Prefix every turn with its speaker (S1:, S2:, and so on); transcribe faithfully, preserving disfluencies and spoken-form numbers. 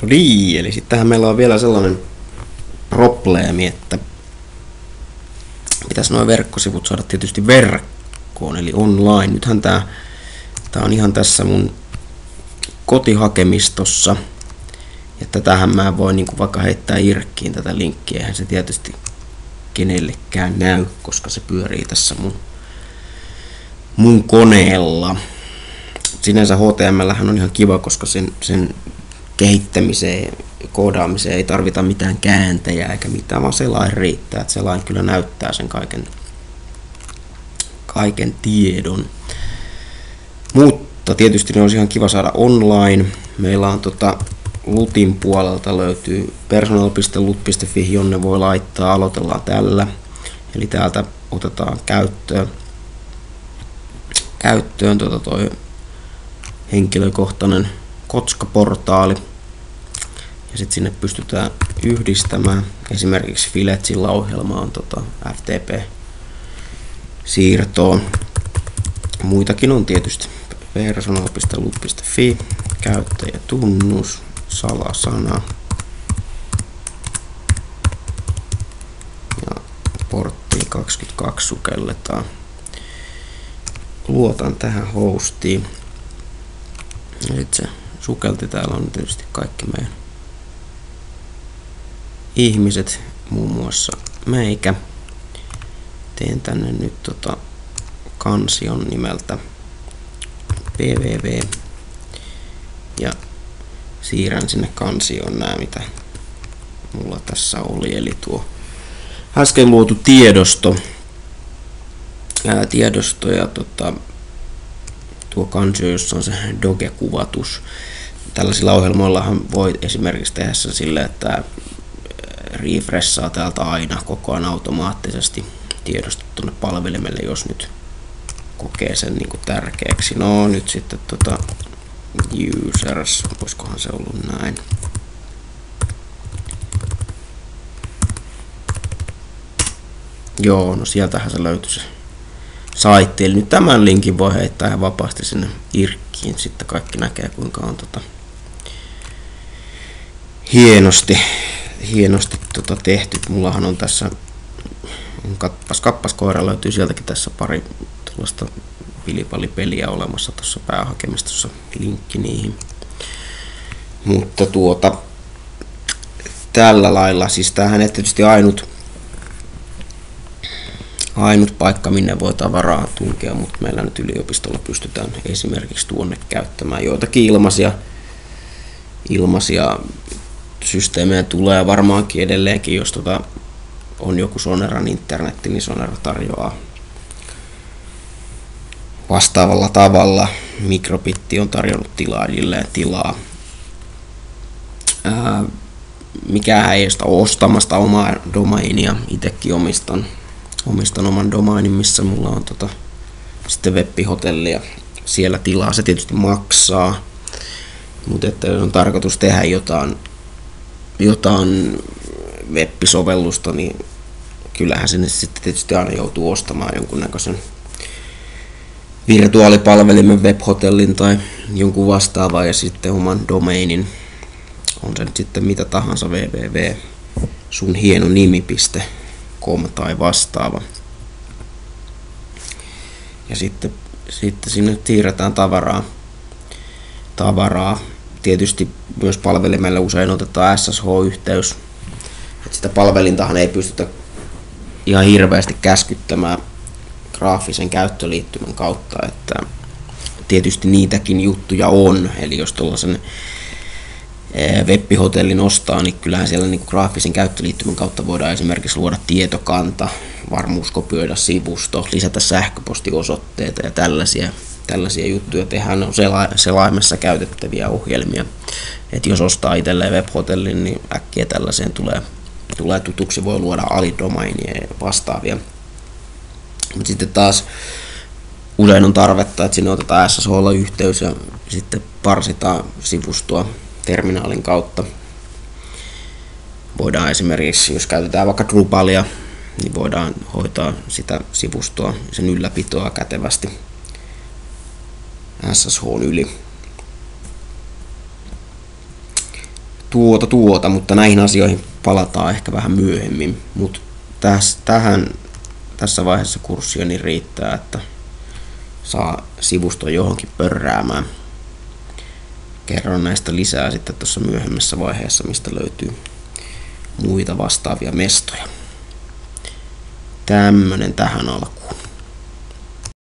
S1: No niin, eli sittenhän meillä on vielä sellainen probleemi, että pitäisi nuo verkkosivut saada tietysti verkkoon, eli online. Nythän tää, tää on ihan tässä mun kotihakemistossa, ja tätähän mä voin niinku vaikka heittää irkkiin tätä linkkiä, eihän se tietysti kenellekään näy, koska se pyörii tässä mun, mun koneella. Sinänsä H T M L on ihan kiva, koska sen, sen kehittämiseen ja koodaamiseen ei tarvita mitään kääntäjää eikä mitään, vaan selain riittää. Että selain kyllä näyttää sen kaiken, kaiken tiedon. Mutta tietysti ne olisi ihan kiva saada online. Meillä on tota, Lutin puolelta löytyy personal piste lut piste fi, jonne voi laittaa. Aloitellaan tällä. Eli täältä otetaan käyttöön, käyttöön tota toi henkilökohtainen Kotska-portaali. Ja sitten sinne pystytään yhdistämään. Esimerkiksi Filetsillä ohjelma on tota F T P-siirtoon. Muitakin on tietysti personal piste lut piste fi, käyttäjätunnus, salasana ja porttiin kaksikymmentäkaksi sukelletaan. Luotan tähän hostiin. Nyt se sukelti, täällä on tietysti kaikki meidän ihmiset, muun muassa meikä. Teen tänne nyt tota kansion nimeltä www ja siirrän sinne kansioon nämä, mitä mulla tässä oli, eli tuo äsken luotu tiedosto, ää, tiedosto ja tota, tuo kansio, jossa on se doge-kuvatus. Tällaisilla ohjelmoillahan voi esimerkiksi tehdä se silleen, että refreshaa täältä aina koko ajan automaattisesti tiedostot tuonne palvelimelle, jos nyt kokee sen niin kuin tärkeäksi. No nyt sitten tota users, voisikohan se ollut näin. Joo, no sieltähän se löytyy se saitti. Eli nyt tämän linkin voi heittää ihan vapaasti sinne irkkiin. Sitten kaikki näkee, kuinka on tota hienosti, hienosti tota tehty. Mullahan on tässä kappas, kappas koira löytyy sieltäkin tässä pari tuollaista pilipallipeliä olemassa tuossa päähakemistossa, linkki niihin. Mutta tuota tällä lailla, siis tämähän ei tietysti ainut ainut paikka, minne voi tavaraa tunkea, mutta meillä nyt yliopistolla pystytään esimerkiksi tuonne käyttämään joitakin ilmaisia, ilmaisia systeemejä tulee varmaankin edelleenkin, jos tota on joku Soneran internetti, niin Sonera tarjoaa vastaavalla tavalla. Mikrobitti on tarjonnut tilaajille tilaa. Ää, mikään ei sitä ostamasta omaa domainia, itsekin omistan. Omistan oman domainin, missä mulla on tota, sitten web-hotelli ja siellä tilaa. Se tietysti maksaa, mutta että jos on tarkoitus tehdä jotain, jotain web-sovellusta, niin kyllähän sinne sitten tietysti aina joutuu ostamaan jonkunnäköisen virtuaalipalvelimen, web-hotellin tai jonkun vastaavaa ja sitten oman domainin. On se nyt sitten mitä tahansa www sun hieno nimi piste com tai vastaava. Ja sitten, sitten sinne siirretään tavaraa. tavaraa. Tietysti myös palvelimelle usein otetaan S S H-yhteys. Et sitä palvelintahan ei pystytä ihan hirveästi käskyttämään graafisen käyttöliittymän kautta. Että tietysti niitäkin juttuja on. Eli jos tuollaisen web-hotellin ostaa, niin kyllähän siellä niin graafisen käyttöliittymän kautta voidaan esimerkiksi luoda tietokanta, varmuuskopioida sivusto, lisätä sähköpostiosoitteita ja tällaisia, tällaisia juttuja. Tehdään on sela- selaimessa käytettäviä ohjelmia. Et jos ostaa itselleen web-hotellin, niin äkkiä tällaiseen tulee, tulee tutuksi, voi luoda alidomainia ja vastaavia. Mutta sitten taas usein on tarvetta, että sinne otetaan S S H-yhteys ja sitten parsitaan sivustoa terminaalin kautta. Voidaan esimerkiksi, jos käytetään vaikka Drupalia, niin voidaan hoitaa sitä sivustoa, sen ylläpitoa kätevästi S S H:n yli. tuota tuota, mutta näihin asioihin palataan ehkä vähän myöhemmin. Mutta täs, tähän, tässä vaiheessa kurssia niin riittää, että saa sivuston johonkin pörräämään. Kerron näistä lisää sitten tuossa myöhemmässä vaiheessa, mistä löytyy muita vastaavia mestoja. Tämmönen tähän alkuun.